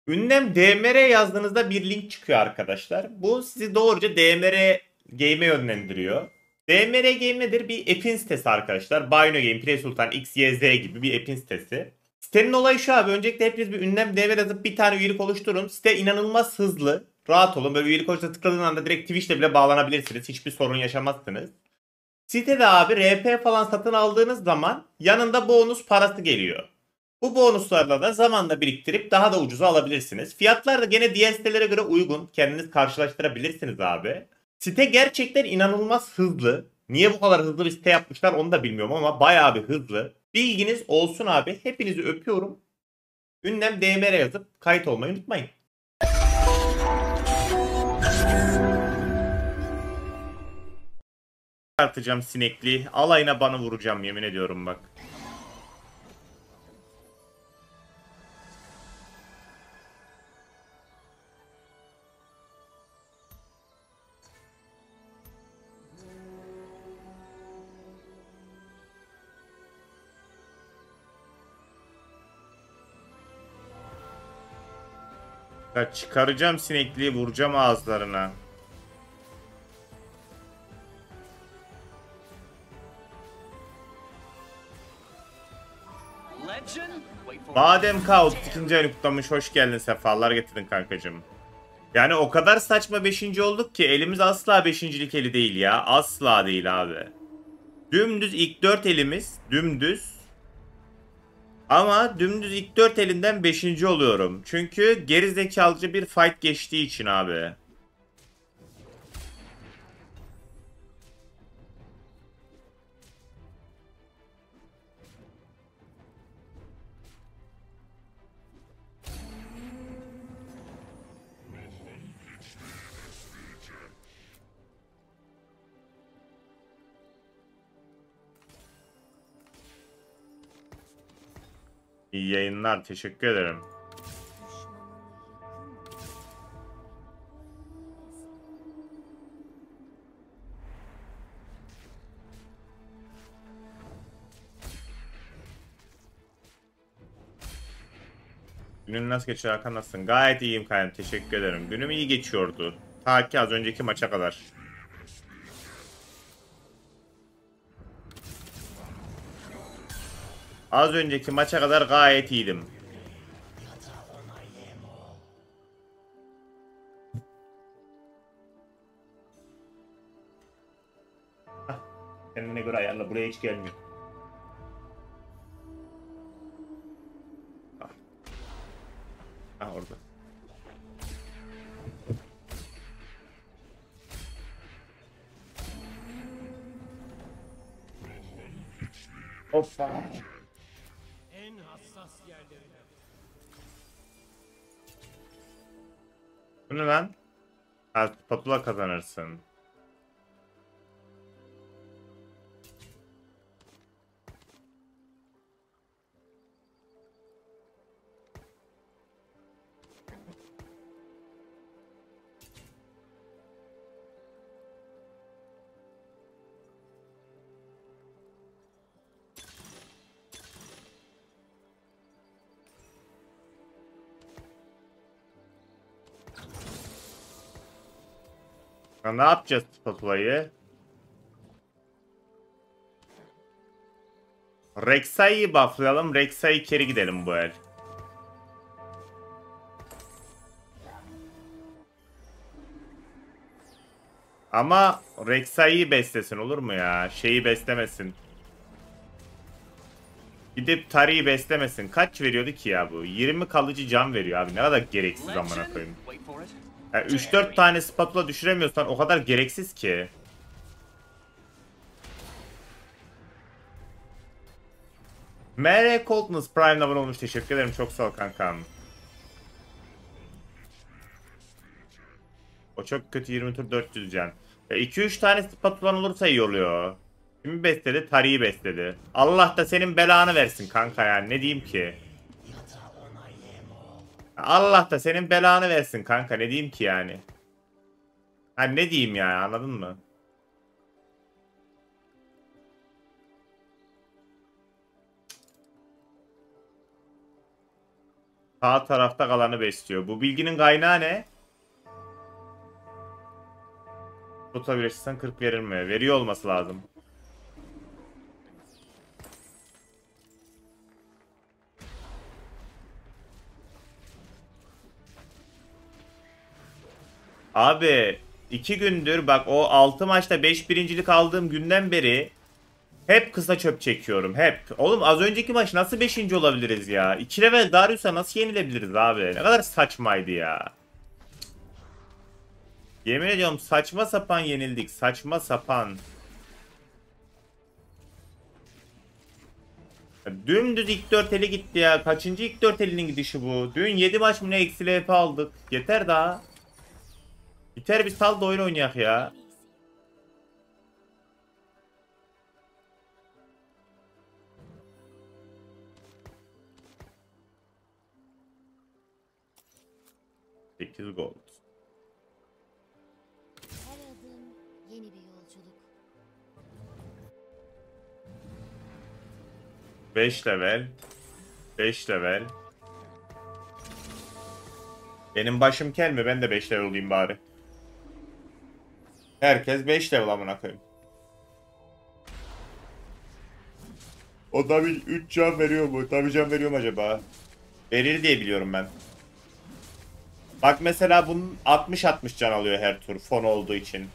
Ünlem DMR yazdığınızda bir link çıkıyor arkadaşlar. Bu sizi doğruca DMR Game'e yönlendiriyor. DMR Game nedir? Bir app'in sitesi arkadaşlar. Bino Game, Play Sultan, XYZ gibi bir app'in sitesi. Sitenin olayı şu abi. Öncelikle hepiniz bir ünlem DMR yazıp bir tane üyelik oluşturun. Site inanılmaz hızlı. Rahat olun. Böyle üyelik oluşturduğunuzda tıkladığın anda direkt Twitch'le bile bağlanabilirsiniz. Hiçbir sorun yaşamazsınız. Sitede abi RP falan satın aldığınız zaman yanında bonus parası geliyor. Bu bonuslarla da zamanla biriktirip daha da ucuza alabilirsiniz. Fiyatlar da gene diğer sitelere göre uygun. Kendiniz karşılaştırabilirsiniz abi. Site gerçekten inanılmaz hızlı. Niye bu kadar hızlı bir site yapmışlar onu da bilmiyorum ama bayağı bir hızlı. Bilginiz olsun abi. Hepinizi öpüyorum. Ünlem DMR yazıp kayıt olmayı unutmayın. Tartacağım sinekli. Alayına bana vuracağım yemin ediyorum bak. Ya çıkaracağım sinekliği vuracağım ağızlarına. Madem Kaut ikinci ayını kutlamış hoş geldin sefalar getirdin kankacım. Yani o kadar saçma beşinci olduk ki elimiz asla beşincilik eli değil ya. Asla değil abi. Dümdüz ilk 4 elimiz dümdüz. Ama dümdüz ilk 4 elinden beşinci oluyorum. Çünkü gerizekalıcı bir fight geçtiği için abi. İyi yayınlar teşekkür ederim. Günün nasıl geçiyor Hakan nasılsın? Gayet iyiyim kayım teşekkür ederim. Günüm iyi geçiyordu. Ta ki az önceki maça kadar. Az önceki maça kadar gayet iyiydim. Hah, kendine göre ayarla buraya hiç gelmiyor. Ah, ah orada. Hoppa. En hassas yerlerine. Bu ne lan? Ha, patula kazanırsın. Ya ne yapacağız spatulayı? Rek'Sai'yi bufflayalım. Rek'Sai geri gidelim bu el. Ama Rek'Sai'yi beslesin olur mu ya? Şeyi beslemesin. Gidip Tari'yi beslemesin. Kaç veriyordu ki ya bu? 20 kalıcı can veriyor abi. Ne kadar gereksiz amına koyayım. Yani 3-4 tane spatula düşüremiyorsan o kadar gereksiz ki. M.R. Coltness Prime'le abone olmuş. Teşekkür ederim. Çok sağ ol kankam. O çok kötü 20 tur 400 can. 2-3 tane spatulan olursa iyi oluyor. Kimi besledi? Tari'yi besledi. Allah da senin belanı versin kanka yani. Ne diyeyim ki? Allah da senin belanı versin kanka. Ne diyeyim ki yani? Ha ne diyeyim yani anladın mı? Sağ tarafta kalanı besliyor. Bu bilginin kaynağı ne? Tutabilirsen 40 verir mi? Veriyor olması lazım. Abi 2 gündür bak, o 6 maçta 5 birincilik aldığım günden beri hep kısa çöp çekiyorum. Hep. Oğlum az önceki maç nasıl beşinci olabiliriz ya? 2 level Darius'a nasıl yenilebiliriz abi? Ne kadar saçmaydı ya. Yemin ediyorum saçma sapan yenildik. Saçma sapan. Ya dümdüz ilk 4 eli gitti ya. Kaçıncı ilk 4 elinin gidişi bu? Dün 7 maç mı ne eksi LP aldık. Yeter daha. Biter bir sal da oyun oynayak ya. Sekiz gold. Her adım yeni bir yolculuk. 5 level. 5 level. Benim başım kel mi? Ben de 5 level olayım bari. Herkes 5 level amına koyayım. O da bir 3 can veriyor mu? Tabii can veriyor mu acaba? Verir diye biliyorum ben. Bak mesela bunun 60-60 can alıyor her tur fon olduğu için.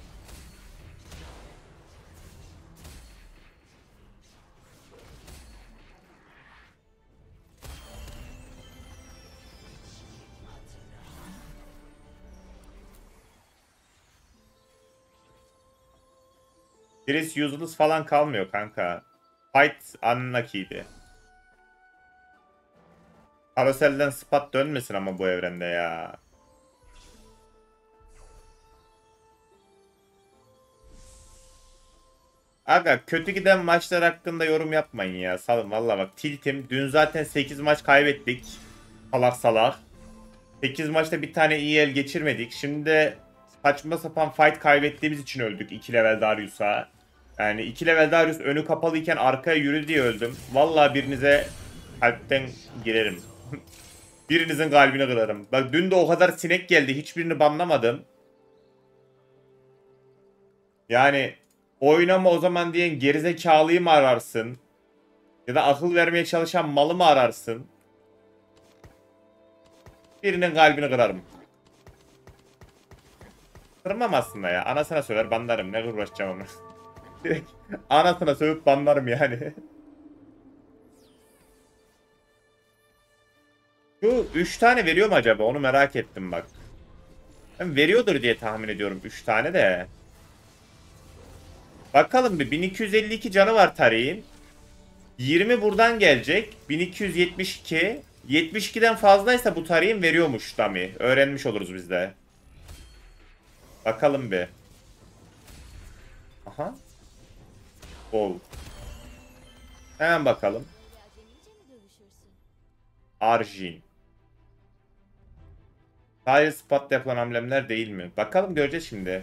Chris useless falan kalmıyor kanka. Fight unlucky'di. Karoselden spot dönmesin ama bu evrende ya. Aga kötü giden maçlar hakkında yorum yapmayın ya. Salın valla bak tiltim. Dün zaten 8 maç kaybettik. Salak salak. 8 maçta bir tane iyi el geçirmedik. Şimdi de saçma sapan fight kaybettiğimiz için öldük 2 level Darius'a. Yani 2 level Darius önü kapalıyken arkaya yürüdü diye öldüm. Valla birinize kalpten girerim. Birinizin kalbini kırarım. Bak dün de o kadar sinek geldi. Hiçbirini banlamadım. Yani oynama o zaman diyen gerizekalıyı mı ararsın? Ya da akıl vermeye çalışan malı mı ararsın? Birinin kalbini kırarım. Kırmam aslında ya. Anasına söver banlarım. Ne uğraşacağım ama. Direkt anasına sövüp banlarım yani. Şu 3 tane veriyor mu acaba? Onu merak ettim bak. Ben veriyordur diye tahmin ediyorum 3 tane de. Bakalım bir 1252 canı var Tarihin. 20 buradan gelecek. 1272. 72'den fazlaysa bu Tarihin veriyormuş Dami. Öğrenmiş oluruz biz de. Bakalım bir. Aha. Bol. Hemen bakalım. Böyle acemice mi dövüşürsün? Arjin. Sadece spotla yapılan amblemler değil mi? Bakalım göreceğiz şimdi.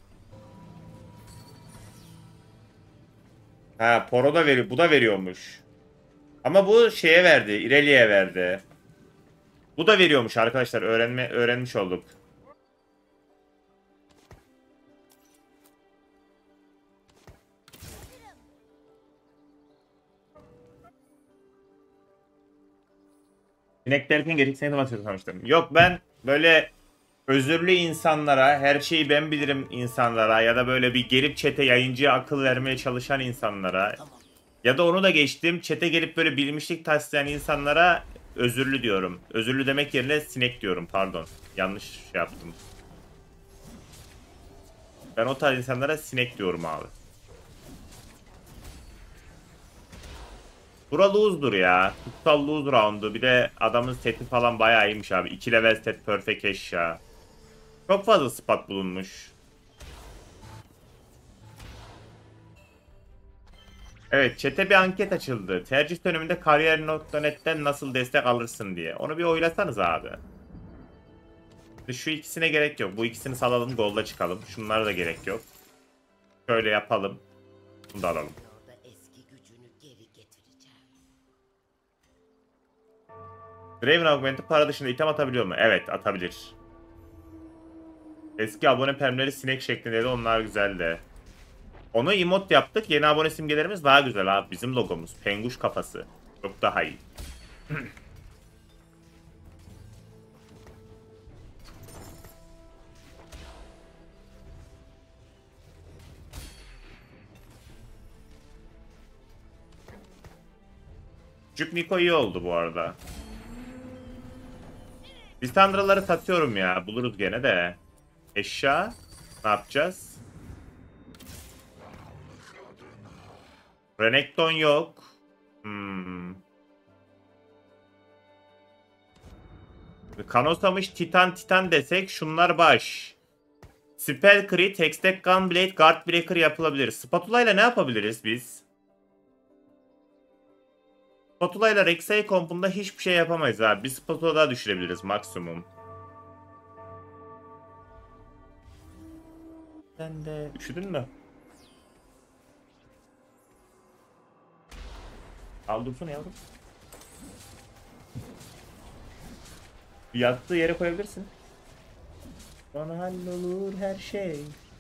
Ha, Poro da veriyor. Bu da veriyormuş. Ama bu şeye verdi. İrelia'ya verdi. Bu da veriyormuş arkadaşlar. Öğrenmiş olduk. Sinek derken geciktiğini zaman sanmıştım. Yok ben böyle özürlü insanlara, her şeyi ben bilirim insanlara ya da böyle bir gelip çete yayıncıya akıl vermeye çalışan insanlara ya da onu da geçtim çete gelip böyle bilmişlik taslayan insanlara özürlü diyorum. Özürlü demek yerine sinek diyorum, pardon. Yanlış şey yaptım. Ben o tarz insanlara sinek diyorum abi. Bura lose'dur ya. Kutsal lose round'u. Bir de adamın seti falan bayağı iyiymiş abi. 2 level set perfect eşya. Çok fazla spot bulunmuş. Evet, chat'e bir anket açıldı. Tercih döneminde kariyer.net'ten nasıl destek alırsın diye. Onu bir oylasanız abi. Şu ikisine gerek yok. Bu ikisini salalım, golda çıkalım. Şunlara da gerek yok. Şöyle yapalım. Bunu da alalım. Orada eski gücünü geri getireceğim. Draven Augment'i para dışında item atabiliyor mu? Evet, atabilir. Eski abone permleri sinek şeklindeydi, onlar güzeldi. Onu emote yaptık. Yeni abone simgelerimiz daha güzel abi. Bizim logomuz. Penguş kafası. Çok daha iyi. Küçük Niko iyi oldu bu arada. Lissandraları satıyorum ya. Buluruz gene de. Eşya. Ne yapacağız? Renekton yok. Kanosamış Titan desek şunlar baş. Spell Crit, Hextech Gunblade, Guard Breaker yapılabilir. Spatula ile ne yapabiliriz biz? Spatula ile Rek'Sai kompunda hiçbir şey yapamayız abi. Bir spatula daha düşürebiliriz maksimum. Sen de üşüdün mü? Al dursana yavrum. Yattığı yere koyabilirsin. Bana hallolur her şey.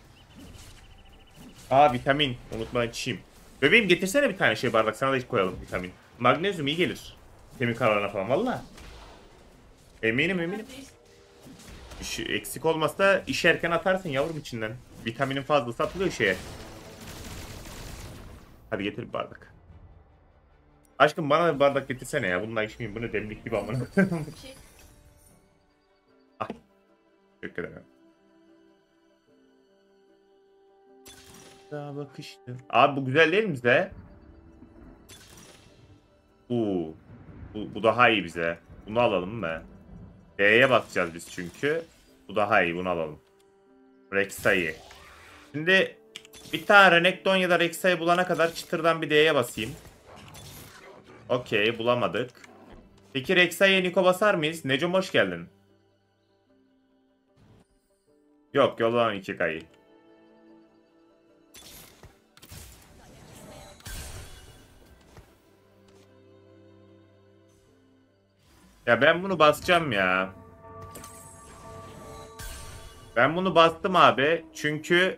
Aa, vitamin. Unutma içeyim. Bebeğim getirsene bir tane şey bardak. Sana da koyalım vitamin. Magnezyum iyi gelir. Kemik kararına falan valla. Eminim. Eksik olmazsa işerken atarsın yavrum içinden. Vitaminin fazlası atılıyor şeye. Hadi getir bir bardak. Aşkım bana da bir bardak getirsene ya. Bununla içmeyeyim. Bu ne demlik gibi amına. Ay. Teşekkür ederim. Daha bakıştı. Abi bu güzel değil mi bize? Bu daha iyi bize. Bunu alalım mı? D'ye bakacağız biz çünkü. Bu daha iyi. Bunu alalım. Rek'Sai. Şimdi bir tane Renekton ya da Rek'Sai bulana kadar çıtırdan bir D'ye basayım. Okey, bulamadık. Peki Rek'Sai'ye Niko basar mıyız? Necom hoş geldin. Yok, yollanan 2 kayı. Ya ben bunu basacağım ya. Ben bunu bastım abi. Çünkü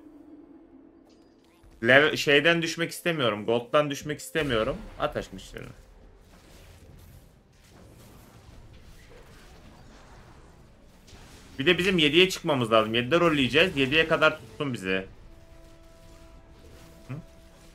şeyden düşmek istemiyorum. Gold'dan düşmek istemiyorum. At aşkım işlerini. Bir de bizim 7'ye çıkmamız lazım. 7'de rolleyeceğiz. 7'ye kadar tutsun bizi. Hı?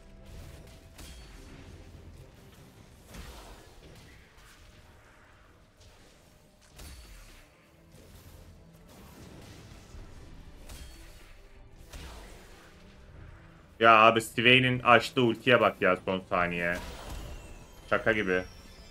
Ya abi Swain'in açtığı ultiye bak ya son saniye. Şaka gibi.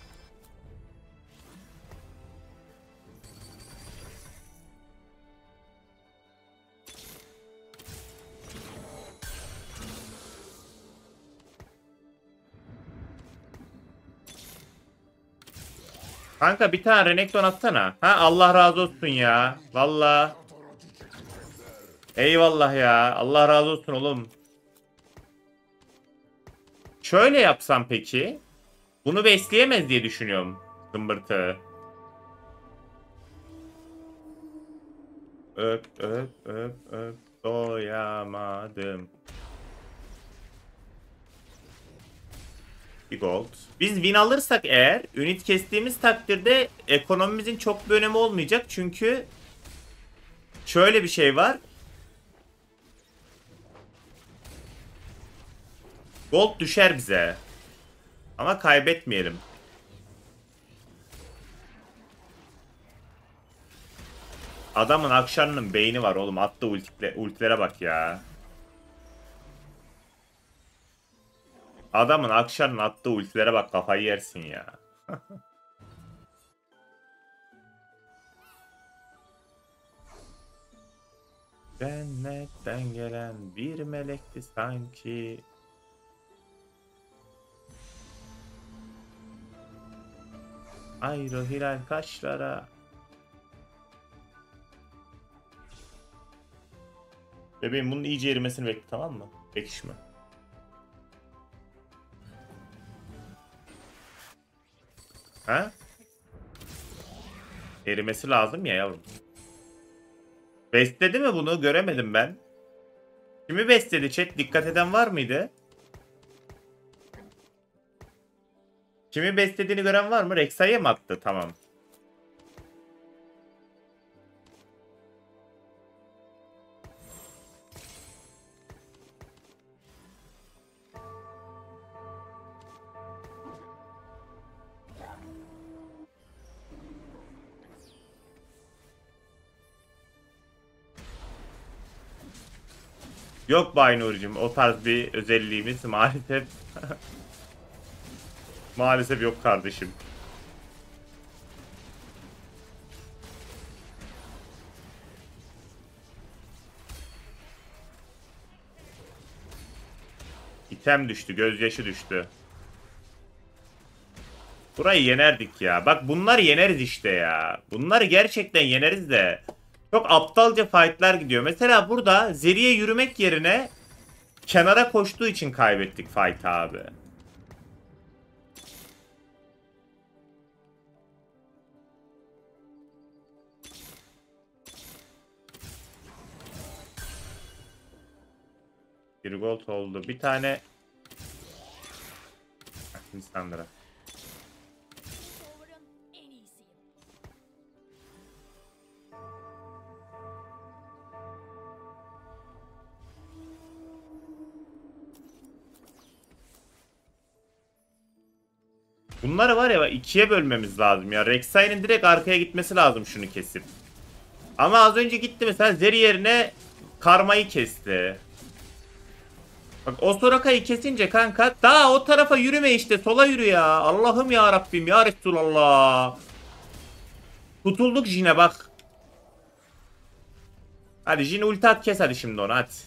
Kanka bir tane Renekton atsana. Ha, Allah razı olsun ya. Valla. Eyvallah ya. Allah razı olsun oğlum. Şöyle yapsam peki. Bunu besleyemez diye düşünüyorum. Zımbırtı. Öp. Doyamadım. Bir gold. Biz win alırsak eğer unit kestiğimiz takdirde ekonomimizin çok bir önemi olmayacak. Çünkü şöyle bir şey var. Gold düşer bize. Ama kaybetmeyelim. Adamın Akşar'ın beyni var oğlum. Attığı ultilere bak ya. Adamın Akşar'ın attığı ultilere bak, kafayı yersin ya. Cennetten gelen bir melekti sanki. Ayrı hilal kaşlara. Bebeğim bunun iyice erimesini bekle, tamam mı? Pekişme. Ha? Erimesi lazım ya yavrum. Besledi mi bunu? Göremedim ben. Kimi besledi chat? Dikkat eden var mıydı? Kimi beslediğini gören var mı? Rek'Sai'ye mi attı? Tamam. Yok Baynur'cum, o tarz bir özelliğimiz maalesef maalesef yok kardeşim. İtem düştü, gözyaşı düştü. Burayı yenerdik ya. Bak bunlar yeneriz işte ya. Bunları gerçekten yeneriz de. Çok aptalca fightlar gidiyor. Mesela burada Zeri'ye yürümek yerine kenara koştuğu için kaybettik fight abi. Bir gold oldu. Bir tane Lisandra. Soğur'un en iyisiyim. Bunları var ya ikiye bölmemiz lazım ya. Rek'Sai'nin direkt arkaya gitmesi lazım şunu kesip. Ama az önce gitti mesela Zeri yerine Karma'yı kesti. Bak o Soraka'yı kesince kanka daha o tarafa yürüme işte, sola yürü ya. Allah'ım ya Rabbim ya Resulallah. Tutulduk Jin'e bak. Hadi Jin ulti at, kes hadi şimdi onu hadi.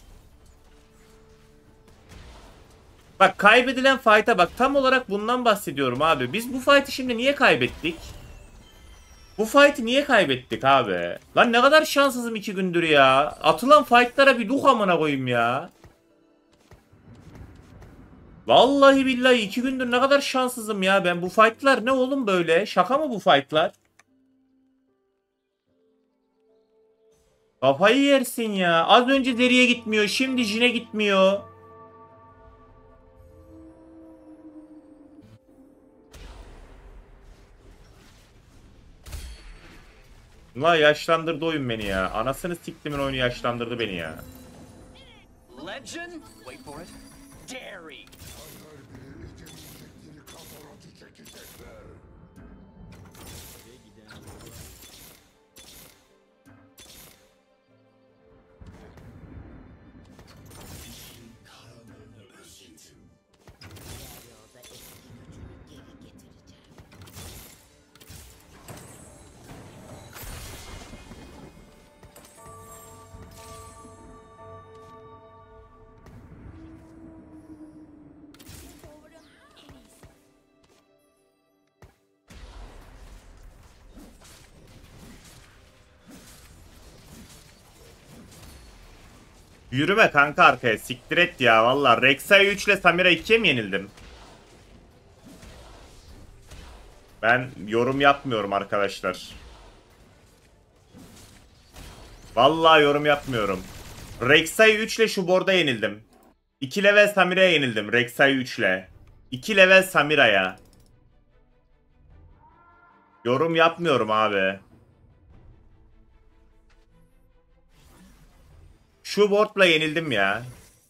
Bak kaybedilen fight'a bak, tam olarak bundan bahsediyorum abi. Biz bu fight'ı şimdi niye kaybettik? Bu fight'ı niye kaybettik abi? Lan ne kadar şanssızım 2 gündür ya. Atılan fight'lara bir duh amına koyayım ya. Vallahi billahi 2 gündür ne kadar şanssızım ya ben. Bu fight'lar ne oğlum böyle? Şaka mı bu fight'lar? Kafayı yersin ya. Az önce Zeri'ye gitmiyor. Şimdi Jin'e gitmiyor. La yaşlandırdı oyun beni ya. Anasını siktimin oyunu yaşlandırdı beni ya. Legend? Wait for it. Dairy. Yolda eski gücünü geri getireceğim. Soğur'un en iyisi. Yürüme kanka arkaya. Siktir et ya valla. Rek'Sai 3 ile Samira 2'ye mi yenildim? Ben yorum yapmıyorum arkadaşlar. Vallahi yorum yapmıyorum. Rek'Sai 3 ile şu board'a yenildim. 2 level Samira'ya yenildim. Rek'Sai 3 ile. 2 level Samira'ya. Yorum yapmıyorum abi. Şu board'la yenildim ya.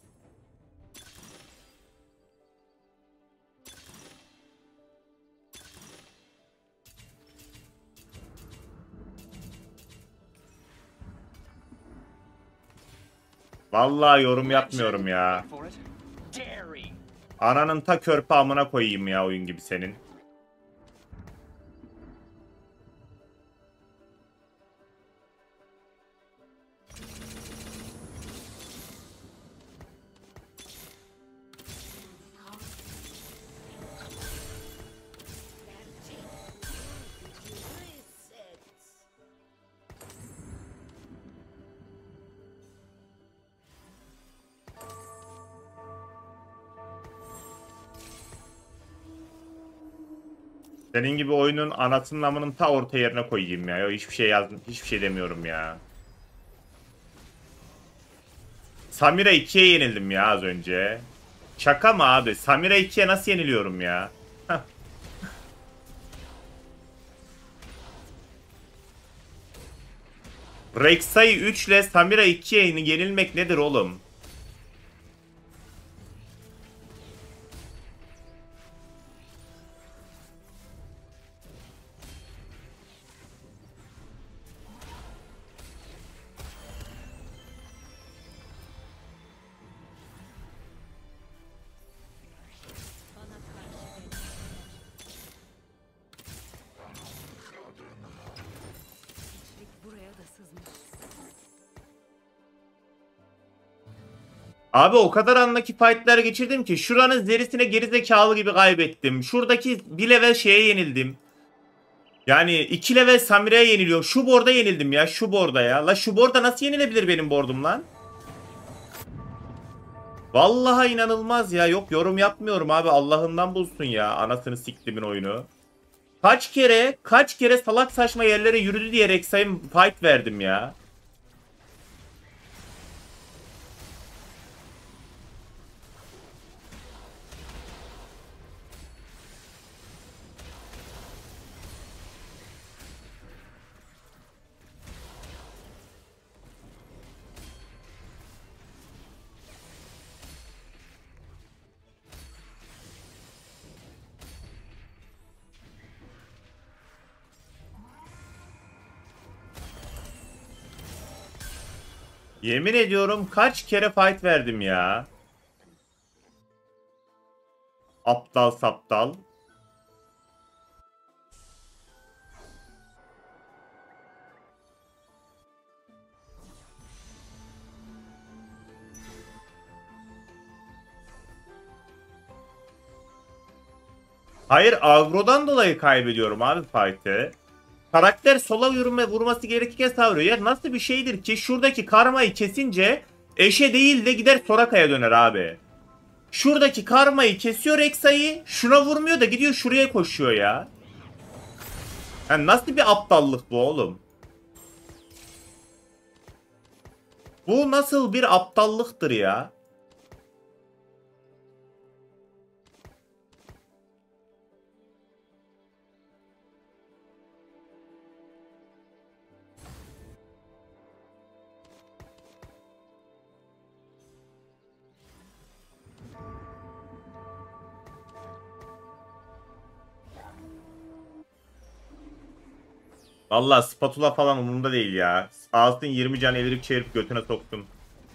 Vallahi yorum yapmıyorum ya. Wait for it. Dairy. Ananın ta körpe amına koyayım ya oyun gibi senin. Senin gibi oyunun anasının amının ta orta yerine koyayım ya. Yo, hiçbir şey yazdım. Hiçbir şey demiyorum ya. Samira 2'ye yenildim ya az önce. Şaka mı abi? Samira 2'ye nasıl yeniliyorum ya? Rek'Sai 3 ile Samira 2'ye yenilmek nedir oğlum? Bana karşı denediler. İçlik buraya da sızmış. Abi o kadar andaki fightler geçirdim ki şuranın zerisine gerizekalı gibi kaybettim. Şuradaki bir level şeye yenildim. Yani 2 level Samira'ya yeniliyor. Şu board'a yenildim ya. Şu board'a ya. La şu board'a nasıl yenilebilir benim board'um lan? Vallahi inanılmaz ya. Yok yorum yapmıyorum abi. Allah'ından bulsun ya. Anasını siktimin oyunu. Kaç kere salak saçma yerlere yürüdü diye Rek'Sai'ye fight verdim ya. Yemin ediyorum kaç kere fight verdim ya. Aptal saptal. Hayır agrodan dolayı kaybediyorum abi fight'ı. Karakter sola vurması gerekirken savuruyor. Ya nasıl bir şeydir ki şuradaki karmayı kesince eşe değil de gider Soraka'ya döner abi. Şuradaki karmayı kesiyor Rek'Sai'yi. Şuna vurmuyor da gidiyor şuraya koşuyor ya. Yani nasıl bir aptallık bu oğlum? Bu nasıl bir aptallıktır ya? Vallahi spatula falan umurumda değil ya. Alsın 20 can evirip çevirip götüne soktum.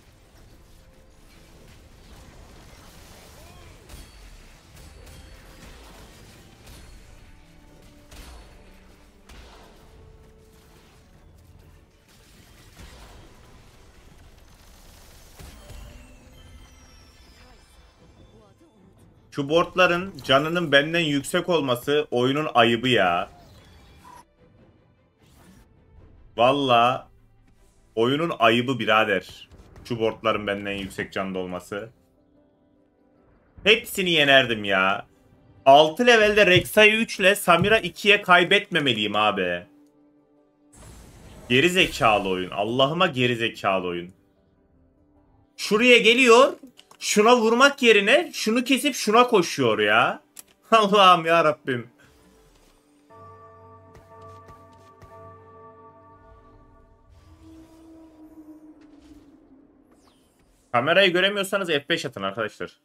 Bu adı unutma. Şu boardların canının benden yüksek olması oyunun ayıbı ya. Vallahi oyunun ayıbı birader. Şu boardların benden yüksek canda olması. Hepsini yenerdim ya. 6 levelde Rek'Sai 3 ile Samira 2'ye kaybetmemeliyim abi. Geri zekalı oyun. Allah'ıma geri zekalı oyun. Şuraya geliyor. Şuna vurmak yerine şunu kesip şuna koşuyor ya. Allah'ım ya Rabbim. Kamerayı göremiyorsanız F5 atın arkadaşlar.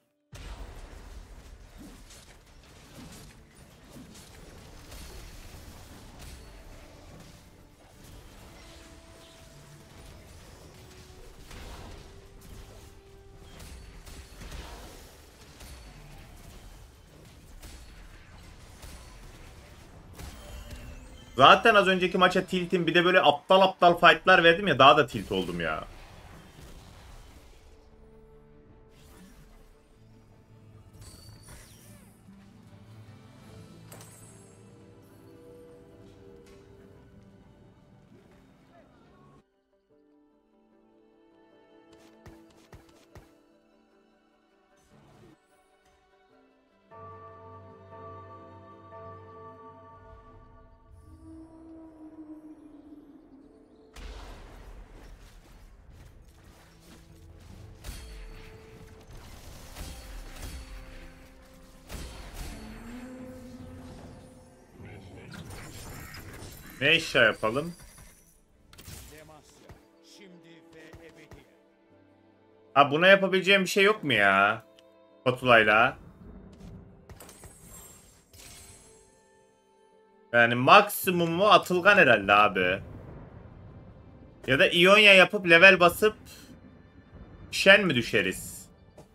Zaten az önceki maça tiltim, bir de böyle aptal aptal fightlar verdim ya, daha da tilt oldum ya. Ne eşya yapalım? Ha, buna yapabileceğim bir şey yok mu ya? Spatulayla. Yani maksimumu Atılgan herhalde abi. Ya da İonya yapıp level basıp Shen mi düşeriz?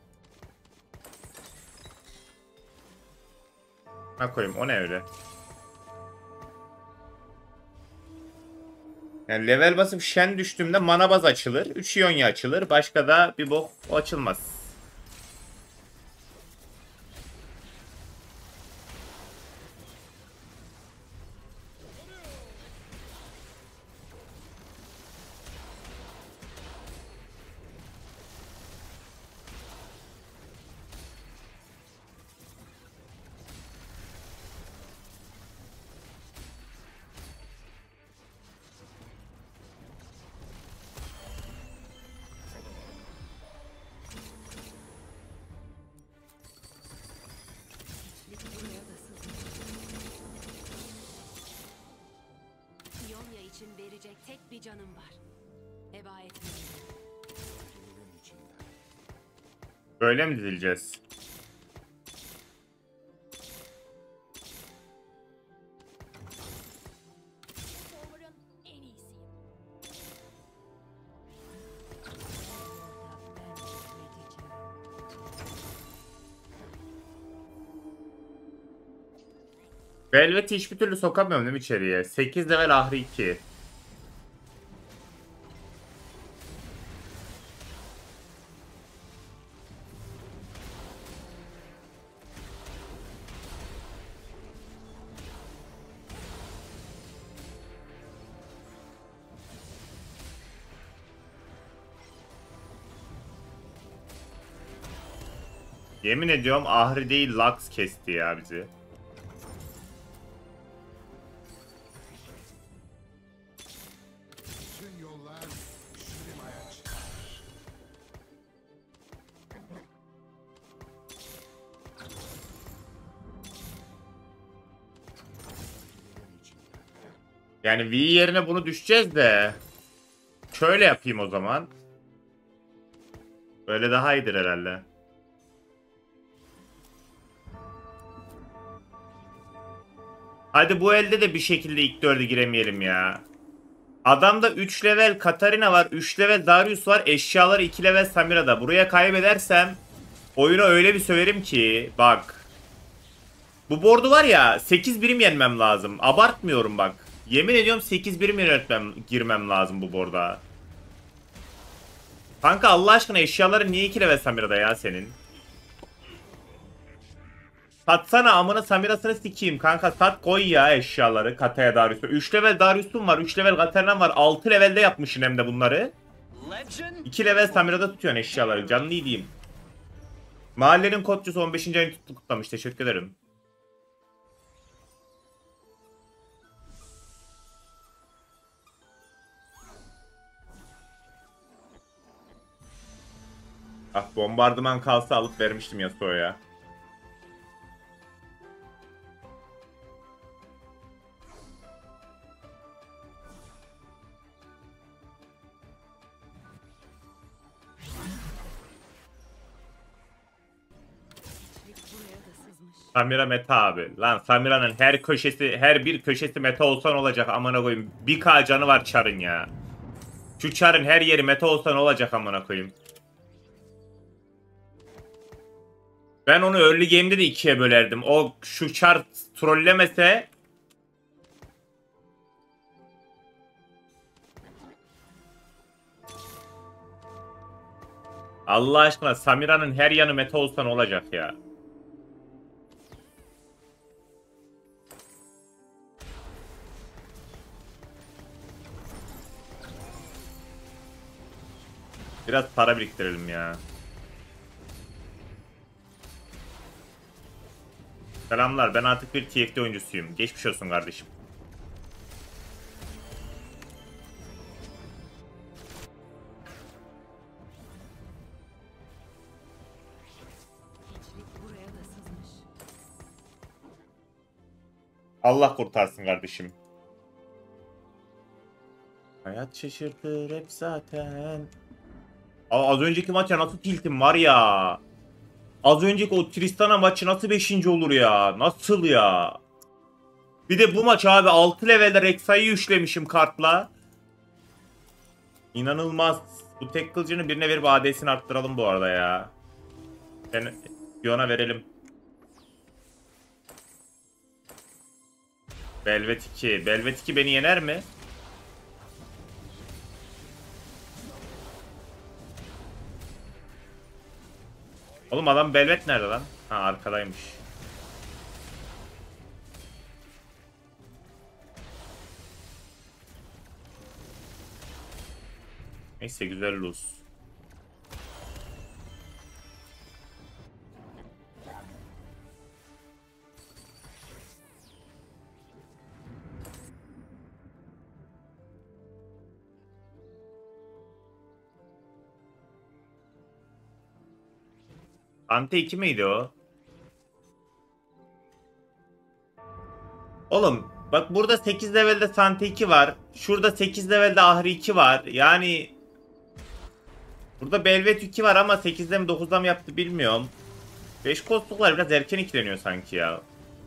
Ha koyayım, o ne öyle? Yani level basıp Shen düştüğümde mana baz açılır. 3 İonya açılır. Başka da bir bok açılmaz. İçlik buraya da sızmış. İonya için verecek tek bir canım var. Heba etmeliyim. Böyle mi dizileceğiz? Power'ın en iyisiyim. Velvet'i hiçbir türlü sokamıyorum değil mi içeriye? 8 level ahri 2. Yemin ediyorum ahri değil Lux kesti ya bizi. Bütün yollar Şirima'ya çıkar. Yani V yerine bunu düşeceğiz de. Şöyle yapayım o zaman. Böyle daha iyidir herhalde. Hadi bu elde de bir şekilde ilk 4'e giremeyelim ya. Adamda 3 level Katarina var, 3 level Darius var, eşyaları 2 level Samira'da. Buraya kaybedersem oyunu öyle bir söverim ki bak. Bu board'u var ya 8 birim yenmem lazım. Abartmıyorum bak. Yemin ediyorum 8 birim girmem lazım bu board'a. Kanka Allah aşkına eşyaları niye 2 level Samira'da ya senin? Satsana amına Samira'sını sikeyim kanka, sat koy ya eşyaları Kataya Darius'u. 3 level Darius'um var, 3 level Katarina'm var, 6 levelde yapmışsın hem de bunları. Legend. 2 level Samira'da tutuyorsun eşyaları, canlı yediğim. Mahallenin kodcusu 15. ayını kutlamış, teşekkür ederim. Ah, bombardıman kalsa alıp vermiştim Yasuo'ya. İçlik buraya da sızmış. Samira meta abi. Lan Samira'nın her köşesi, her bir köşesi meta olsan olacak amına koyayım. 1k canı var Char'ın ya. Şu Char'ın her yeri meta olsan olacak amına koyayım. Ben onu early game'de de ikiye bölerdim. O şu Char trollemese Allah aşkına Samira'nın her yanı meta olsan olacak ya. Biraz para biriktirelim ya. Selamlar, ben artık bir TFT oyuncusuyum. Geçmiş olsun kardeşim. İçlik buraya da sızmış. Allah kurtarsın kardeşim. Hayat şaşırtır hep zaten. Az önceki maça nasıl tiltim var ya. Az önceki o Tristana maçı nasıl 5. olur ya. Nasıl ya. Bir de bu maç abi 6 levelde Rek'Sai'yi üçlemişim kartla. İnanılmaz. Bu tek kılıcını birine verip AD'sini arttıralım bu arada ya. Yani Yon'a verelim. Velvet 2. Velvet 2 beni yener mi? Oğlum adam Velvet nerede lan? Ha arkadaymış. Neyse güzel lose. Ante 2 miydi o? Oğlum bak burada 8 levelde Sante 2 var. Şurada 8 levelde Ahri 2 var. Yani burada Belvet 2 var ama 8'de mi 9'da mı yaptı bilmiyorum. 5 kostuklar biraz erken ikileniyor sanki ya.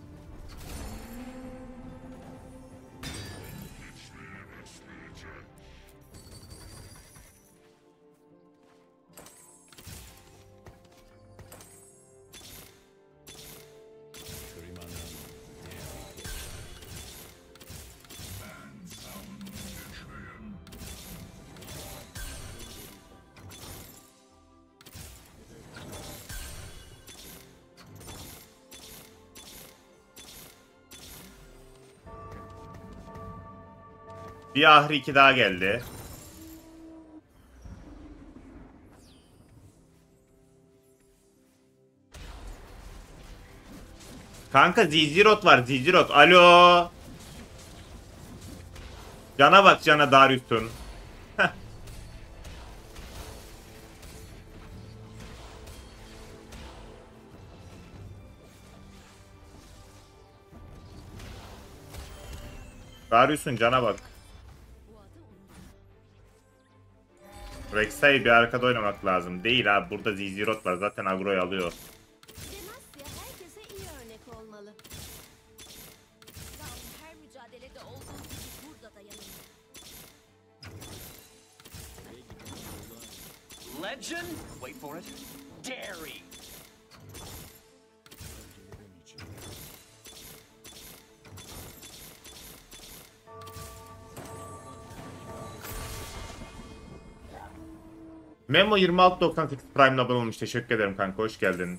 Bir Ahri 2 daha geldi. Kanka Zizirot var Zizirot. Alo. Cana bak cana Darius'un. Darius'un cana bak. Rek'Sai bir arkada oynamak lazım. Değil abi burada Zizirot var zaten agroyu alıyor. Demacia herkese iyi örnek olmalı. Zaun her mücadelede olduğu gibi burada da yanımda. Legend, wait for it, Dairy. Memo 2698 Prime'la abone olmuş. Teşekkür ederim kanka. Hoş geldin.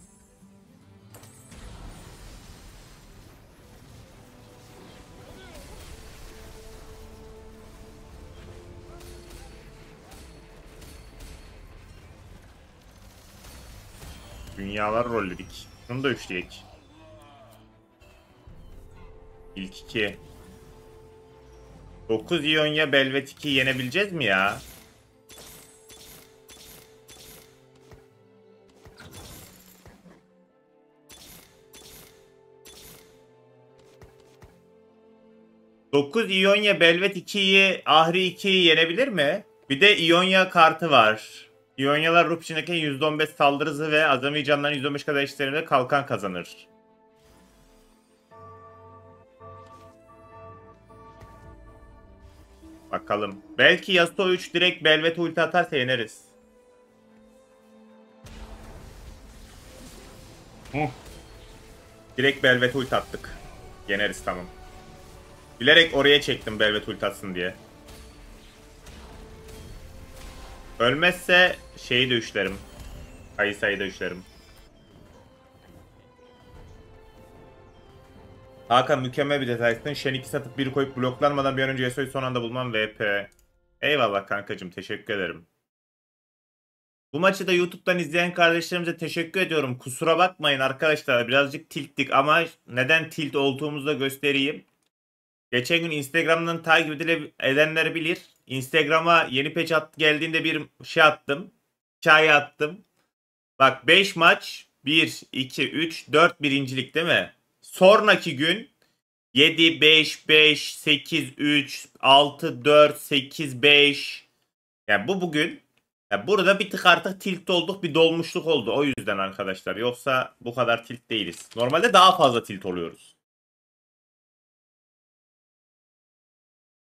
Dünyalar rolledik. Şunu da üçleyek. İlk iki. 9 İonya Belvet 2'yi yenebileceğiz mi ya? Dokuz İonya Belvet 2'yi Ahri 2'yi yenebilir mi? Bir de İonya kartı var. İonyalar ruh içindeki %15 saldırı hızı ve azami canların %15 kadar eşitlerinde kalkan kazanır. Bakalım. Belki Yasuo 3 direkt Belvet ulti atarsa yeneriz. Direkt Belvet ulti attık. Yeneriz tamam. Bilerek oraya çektim Belvet ulti atsın diye. Ölmezse şeyi de üçlerim. Kayısayı da üçlerim. Hakan mükemmel bir detaysın. Shen 2 satıp biri koyup bloklanmadan bir an önce Yasuo'yu son anda bulmam VP. Eyvallah kankacım teşekkür ederim. Bu maçı da YouTube'dan izleyen kardeşlerimize teşekkür ediyorum. Kusura bakmayın arkadaşlar birazcık tilttik ama neden tilt olduğumuzu da göstereyim. Geçen gün Instagram'dan takip edenler bilir. Instagram'a yeni patch geldiğinde bir şey attım. Hikaye attım. Bak 5 maç 1, 2, 3, 4 birincilik değil mi? Sonraki gün 7, 5, 5, 8, 3, 6, 4, 8, 5. Yani bu bugün. Yani burada bir tık artık tilt olduk, bir dolmuşluk oldu. O yüzden arkadaşlar. Yoksa bu kadar tilt değiliz. Normalde daha fazla tilt oluyoruz.